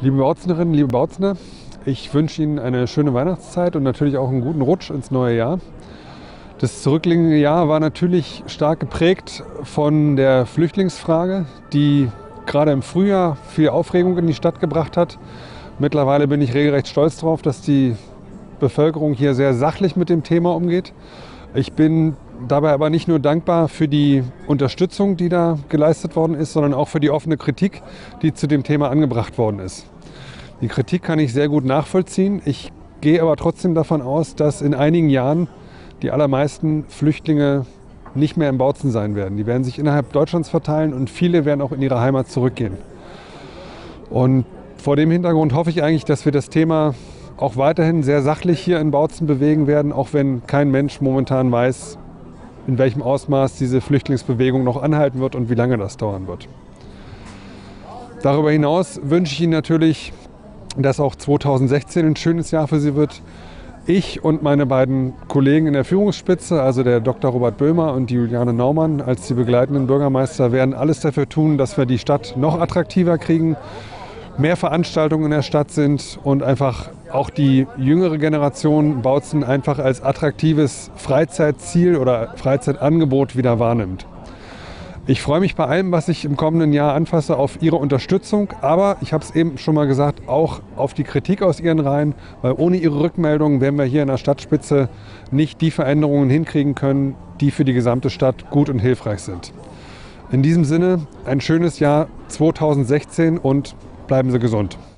Liebe Bautzenerinnen, liebe Bautzener, ich wünsche Ihnen eine schöne Weihnachtszeit und natürlich auch einen guten Rutsch ins neue Jahr. Das zurückliegende Jahr war natürlich stark geprägt von der Flüchtlingsfrage, die gerade im Frühjahr viel Aufregung in die Stadt gebracht hat. Mittlerweile bin ich regelrecht stolz darauf, dass die Bevölkerung hier sehr sachlich mit dem Thema umgeht. Ich bin dabei aber nicht nur dankbar für die Unterstützung, die da geleistet worden ist, sondern auch für die offene Kritik, die zu dem Thema angebracht worden ist. Die Kritik kann ich sehr gut nachvollziehen. Ich gehe aber trotzdem davon aus, dass in einigen Jahren die allermeisten Flüchtlinge nicht mehr in Bautzen sein werden. Die werden sich innerhalb Deutschlands verteilen und viele werden auch in ihre Heimat zurückgehen. Und vor dem Hintergrund hoffe ich eigentlich, dass wir das Thema auch weiterhin sehr sachlich hier in Bautzen bewegen werden, auch wenn kein Mensch momentan weiß, in welchem Ausmaß diese Flüchtlingsbewegung noch anhalten wird und wie lange das dauern wird. Darüber hinaus wünsche ich Ihnen natürlich, dass auch 2016 ein schönes Jahr für Sie wird. Ich und meine beiden Kollegen in der Führungsspitze, also der Dr. Robert Böhmer und die Juliane Naumann als die begleitenden Bürgermeister, werden alles dafür tun, dass wir die Stadt noch attraktiver kriegen, mehr Veranstaltungen in der Stadt sind und einfach auch die jüngere Generation Bautzen einfach als attraktives Freizeitziel oder Freizeitangebot wieder wahrnimmt. Ich freue mich bei allem, was ich im kommenden Jahr anfasse, auf Ihre Unterstützung, aber ich habe es eben schon mal gesagt, auch auf die Kritik aus Ihren Reihen, weil ohne Ihre Rückmeldungen werden wir hier in der Stadtspitze nicht die Veränderungen hinkriegen können, die für die gesamte Stadt gut und hilfreich sind. In diesem Sinne ein schönes Jahr 2016 und bleiben Sie gesund.